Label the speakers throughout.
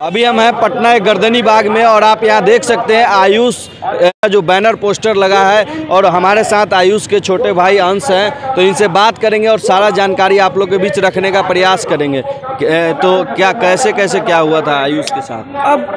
Speaker 1: अभी हम हैं पटना के गर्दनी बाग में और आप यहाँ देख सकते हैं आयुष जो बैनर पोस्टर लगा है और हमारे साथ आयुष के छोटे भाई अंश हैं, तो इनसे बात करेंगे और सारा जानकारी आप लोग के बीच रखने का प्रयास करेंगे। तो क्या कैसे कैसे क्या हुआ था आयुष के साथ?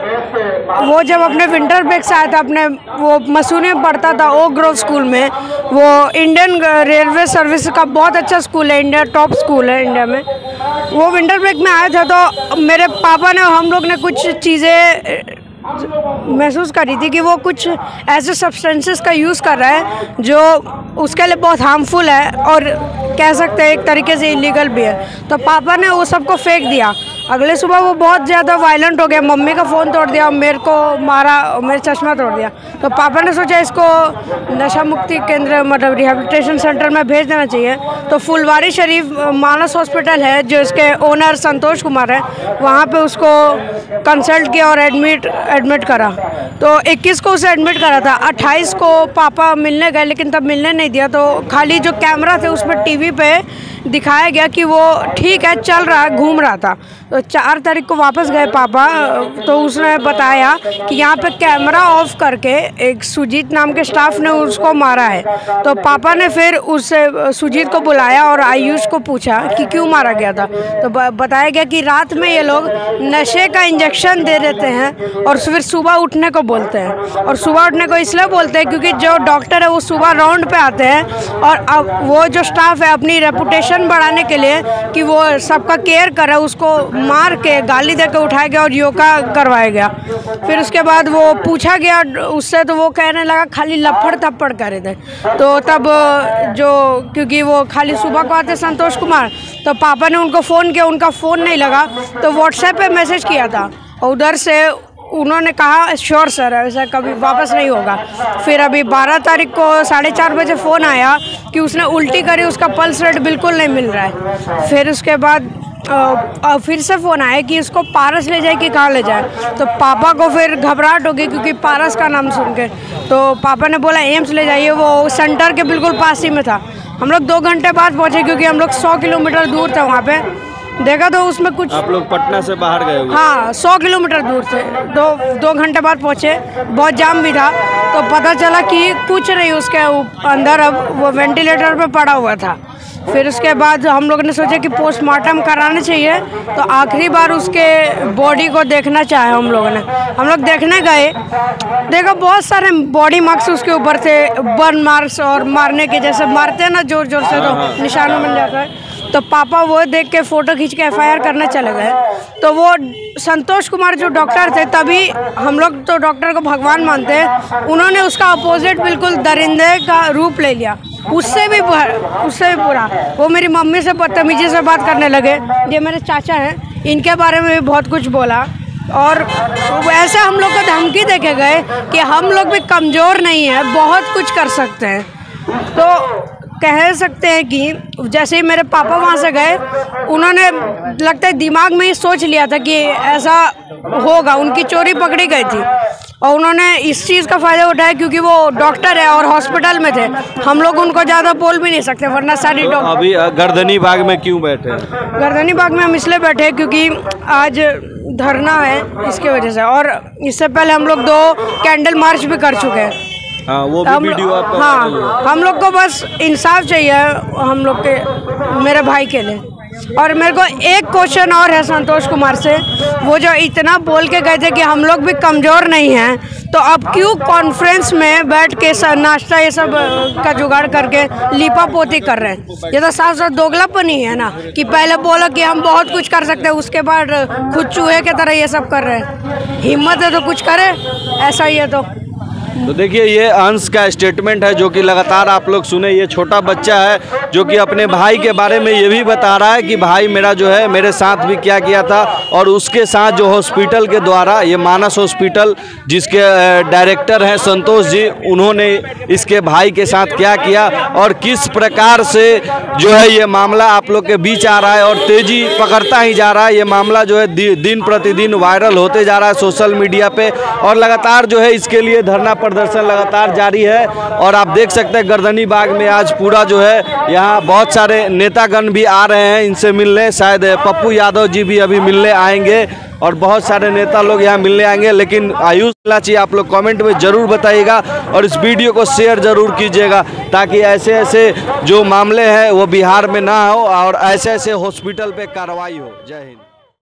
Speaker 2: अब वो जब अपने विंटर ब्रेक से आया था, अपने वो मसूरी में पढ़ता था ओक ग्रोव स्कूल में। वो इंडियन रेलवे सर्विस का बहुत अच्छा स्कूल है, इंडिया टॉप स्कूल है इंडिया में। वो विंटर ब्रेक में आया था तो मेरे पापा ने हम लोग ने कुछ चीज़ें महसूस करी थी कि वो कुछ ऐसे सब्सटेंसेस का यूज़ कर रहा है जो उसके लिए बहुत हार्मफुल है और कह सकते हैं एक तरीके से इलीगल भी है। तो पापा ने वो सबको फेंक दिया। अगले सुबह वो बहुत ज़्यादा वायलेंट हो गया, मम्मी का फ़ोन तोड़ दिया, मेरे को मारा, मेरा चश्मा तोड़ दिया। तो पापा ने सोचा इसको नशा मुक्ति केंद्र मतलब रिहेबिलिटेशन सेंटर में भेज देना चाहिए। तो फुलवारी शरीफ मानस हॉस्पिटल है जो इसके ओनर संतोष कुमार है, वहाँ पे उसको कंसल्ट किया और एडमिट करा। तो 21 को उसे एडमिट करा था। 28 को पापा मिलने गए लेकिन तब मिलने नहीं दिया। तो खाली जो कैमरा थे उसमें टीवी पे दिखाया गया कि वो ठीक है, चल रहा है, घूम रहा था। तो 4 तारीख को वापस गए पापा, तो उसने बताया कि यहाँ पे कैमरा ऑफ करके एक सुजीत नाम के स्टाफ ने उसको मारा है। तो पापा ने फिर उससे सुजीत को बुलाया और आयुष को पूछा कि क्यों मारा गया था। तो बताया गया कि रात में ये लोग नशे का इंजेक्शन दे देते हैं और फिर सुबह उठने को बोलते हैं। और सुबह उठने को इसलिए बोलते हैं क्योंकि जो डॉक्टर है वो सुबह राउंड पे आते हैं और अब वो जो स्टाफ है अपनी रेपुटेशन बढ़ाने के लिए कि वो सबका केयर करे, उसको मार के गाली देकर उठाया गया और योगा करवाया गया। फिर उसके बाद वो पूछा गया उससे, तो वो कहने लगा खाली लफड़ थप्पड़ करे थे। तो तब जो क्योंकि वो खाली सुबह को आते संतोष कुमार, तो पापा ने उनको फ़ोन किया, उनका फ़ोन नहीं लगा। तो व्हाट्सएप पे मैसेज किया था और उधर से उन्होंने कहा श्योर सर ऐसा कभी वापस नहीं होगा। फिर अभी 12 तारीख को 4:30 बजे फ़ोन आया कि उसने उल्टी करी, उसका पल्स रेट बिल्कुल नहीं मिल रहा है। फिर उसके बाद फिर से फ़ोन आया कि इसको पारस ले जाए कि कहाँ ले जाए। तो पापा को फिर घबराहट हो गई क्योंकि पारस का नाम सुन के। तो पापा ने बोला एम्स ले जाइए, वो सेंटर के बिल्कुल पास ही में था। हम लोग 2 घंटे बाद पहुँचे क्योंकि हम लोग 100 किलोमीटर दूर थे वहाँ पे। देखा तो उसमें कुछ
Speaker 1: आप लोग पटना से बाहर गए हुए?
Speaker 2: हाँ, 100 किलोमीटर दूर थे। 2 घंटे बाद पहुँचे, बहुत जाम भी था। तो पता चला कि कुछ नहीं उसके अंदर, अब वो वेंटिलेटर पे पड़ा हुआ था। फिर उसके बाद हम लोग ने सोचा कि पोस्टमार्टम कराना चाहिए। तो आखिरी बार उसके बॉडी को देखना चाहे हम लोगों ने। हम लोग देखने गए, देखा बहुत सारे बॉडी मार्क्स उसके ऊपर थे, बर्न मार्क्स और मारने के जैसे मारते हैं ना जोर जोर से तो निशानों मिल जाता है। तो पापा वो देख के फ़ोटो खींच के FIR करने चले गए। तो वो संतोष कुमार जो डॉक्टर थे, तभी हम लोग तो डॉक्टर को भगवान मानते हैं, उन्होंने उसका अपोजिट बिल्कुल दरिंदे का रूप ले लिया। उससे भी बुरा वो मेरी मम्मी से बदतमीजी से बात करने लगे। ये मेरे चाचा हैं, इनके बारे में भी बहुत कुछ बोला। और ऐसे हम लोग को धमकी देके गए कि हम लोग भी कमज़ोर नहीं हैं, बहुत कुछ कर सकते हैं। तो कह सकते हैं कि जैसे ही मेरे पापा वहाँ से गए, उन्होंने लगता है दिमाग में ही सोच लिया था कि ऐसा होगा। उनकी चोरी पकड़ी गई थी और उन्होंने इस चीज़ का फ़ायदा उठाया क्योंकि वो डॉक्टर है और हॉस्पिटल में थे। हम लोग उनको ज़्यादा बोल भी नहीं सकते वरना सारी डॉक्टर।
Speaker 1: अभी गर्दनी बाग में क्यों बैठे हैं?
Speaker 2: गर्दनी बाग में हम इसलिए बैठे क्योंकि आज धरना है, इसके वजह से। और इससे पहले हम लोग 2 कैंडल मार्च भी कर चुके हैं।
Speaker 1: हाँ, वो भी वीडियो आपका।
Speaker 2: हाँ, हम लोग को बस इंसाफ चाहिए हम लोग के, मेरे भाई के लिए। और मेरे को एक क्वेश्चन और है संतोष कुमार से, वो जो इतना बोल के गए थे कि हम लोग भी कमज़ोर नहीं हैं, तो अब क्यों कॉन्फ्रेंस में बैठ के नाश्ता ये सब का जुगाड़ करके लीपा पोती कर रहे हैं? ये तो साफ साफ दोगलापन ही है ना कि पहले बोला कि हम बहुत कुछ कर सकते हैं, उसके बाद खुद चूहे की तरह ये सब कर रहे हैं। हिम्मत है तो कुछ करे, ऐसा ही है। तो
Speaker 1: देखिए ये अंश का स्टेटमेंट है जो कि लगातार आप लोग सुने। ये छोटा बच्चा है जो कि अपने भाई के बारे में ये भी बता रहा है कि भाई मेरा जो है मेरे साथ भी क्या किया था, और उसके साथ जो हॉस्पिटल के द्वारा, ये मानस हॉस्पिटल जिसके डायरेक्टर हैं संतोष जी, उन्होंने इसके भाई के साथ क्या किया और किस प्रकार से जो है ये मामला आप लोग के बीच आ रहा है और तेज़ी पकड़ता ही जा रहा है। ये मामला जो है दिन प्रतिदिन वायरल होते जा रहा है सोशल मीडिया पे, और लगातार जो है इसके लिए धरना प्रदर्शन लगातार जारी है। और आप देख सकते हैं गर्दनी बाग में आज पूरा जो है यहाँ बहुत सारे नेतागण भी आ रहे हैं इनसे मिलने। शायद पप्पू यादव जी भी अभी मिलने आएंगे। और बहुत सारे नेता लोग यहाँ मिलने आएंगे। लेकिन आयुष मिलना चाहिए, आप लोग कमेंट में ज़रूर बताइएगा और इस वीडियो को शेयर ज़रूर कीजिएगा, ताकि ऐसे ऐसे जो मामले हैं वो बिहार में ना हो और ऐसे ऐसे हॉस्पिटल पे कार्रवाई हो। जय हिंद।